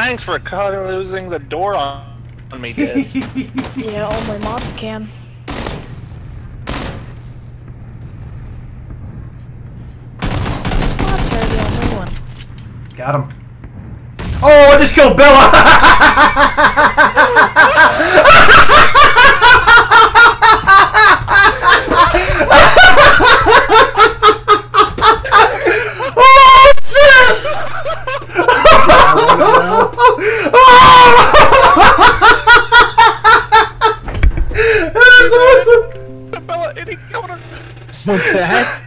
Thanks for closing the door on me, Diz. Yeah, only mods can. Mods are the only one. Got him. Oh, I just killed Bella! Oh, shit! That's awesome! Bella, any counter. What's that?